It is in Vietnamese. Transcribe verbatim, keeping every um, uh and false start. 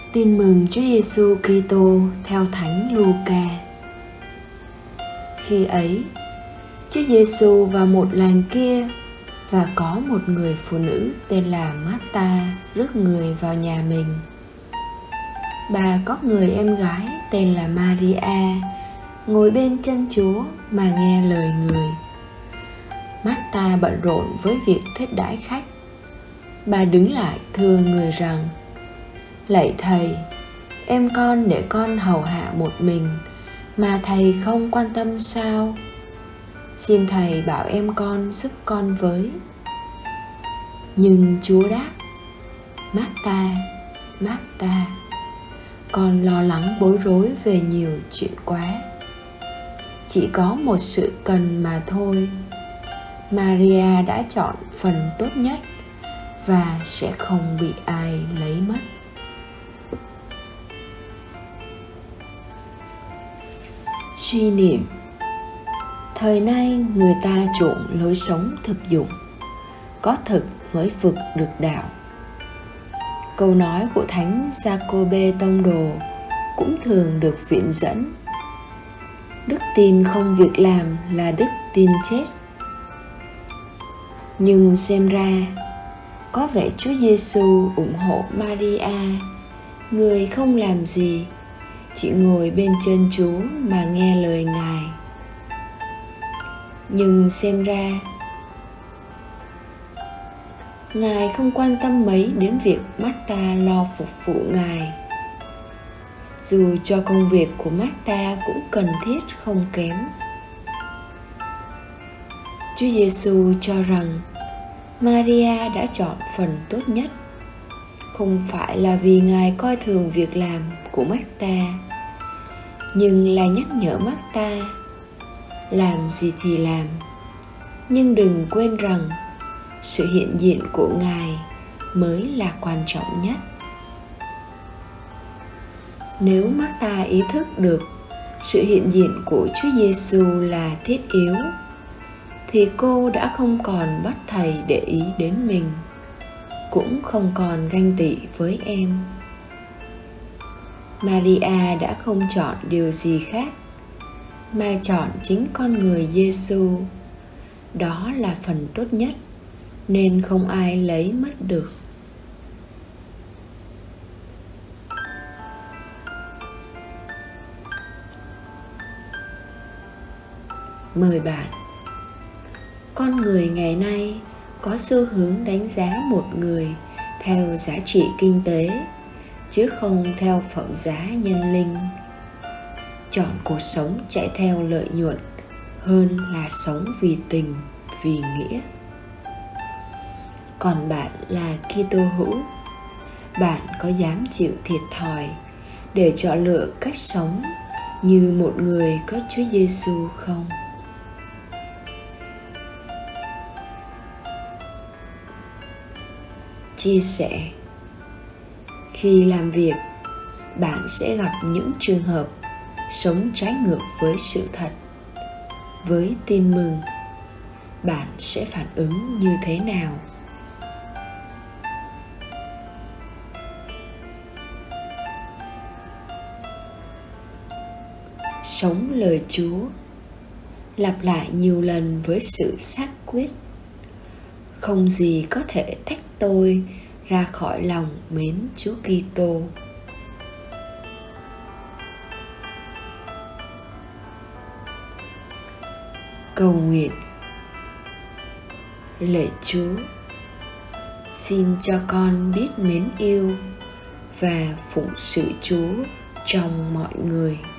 Tin mừng Chúa Giêsu Kitô theo Thánh Luca. Khi ấy, Chúa Giêsu vào một làng kia, và có một người phụ nữ tên là Marta rước người vào nhà mình. Bà có người em gái tên là Maria ngồi bên chân Chúa mà nghe lời người. Marta bận rộn với việc thiết đãi khách. Bà đứng lại thưa người rằng: Lạy Thầy, em con để con hầu hạ một mình, mà Thầy không quan tâm sao? Xin Thầy bảo em con giúp con với. Nhưng Chúa đáp: Marta, Marta, con lo lắng bối rối về nhiều chuyện quá. Chỉ có một sự cần mà thôi. Maria đã chọn phần tốt nhất, và sẽ không bị ai lấy mất. Suy niệm. Thời nay người ta chuộng lối sống thực dụng, có thực mới vực được đạo. Câu nói của Thánh Giacôbê Tông Đồ cũng thường được viện dẫn: đức tin không việc làm là đức tin chết. Nhưng xem ra, có vẻ Chúa Giêsu ủng hộ Maria, người không làm gì, chỉ ngồi bên chân Chúa mà nghe lời Ngài. Nhưng xem ra, Ngài không quan tâm mấy đến việc Marta lo phục vụ Ngài, dù cho công việc của Marta cũng cần thiết không kém. Chúa Giêsu cho rằng Maria đã chọn phần tốt nhất, không phải là vì Ngài coi thường việc làm của Marta, nhưng là nhắc nhở Marta làm gì thì làm, nhưng đừng quên rằng sự hiện diện của Ngài mới là quan trọng nhất. Nếu Marta ý thức được sự hiện diện của Chúa Giêsu là thiết yếu, thì cô đã không còn bắt Thầy để ý đến mình, cũng không còn ganh tị với em. Maria đã không chọn điều gì khác, mà chọn chính con người Giêsu. Đó là phần tốt nhất, nên không ai lấy mất được. Mời bạn. Con người ngày nay có xu hướng đánh giá một người theo giá trị kinh tế, chứ không theo phẩm giá nhân linh. Chọn cuộc sống chạy theo lợi nhuận hơn là sống vì tình, vì nghĩa. Còn bạn là Kitô hữu, bạn có dám chịu thiệt thòi để chọn lựa cách sống như một người có Chúa Giêsu không? Chia sẻ. Khi làm việc, bạn sẽ gặp những trường hợp sống trái ngược với sự thật. Với tin mừng, bạn sẽ phản ứng như thế nào? Sống lời Chúa. Lặp lại nhiều lần với sự xác quyết: không gì có thể tách tôi ra khỏi lòng mến Chúa Kitô. Cầu nguyện. Lạy Chúa, xin cho con biết mến yêu và phụng sự Chúa trong mọi người.